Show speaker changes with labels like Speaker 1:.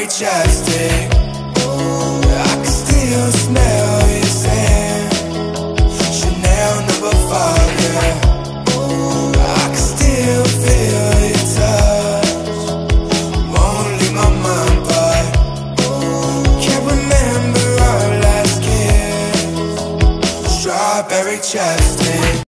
Speaker 1: strawberry chapstick. I can still smell your scent, Chanel #5, yeah. I can still feel your touch, won't leave my mind, but can't remember our last kiss. Strawberry chapstick.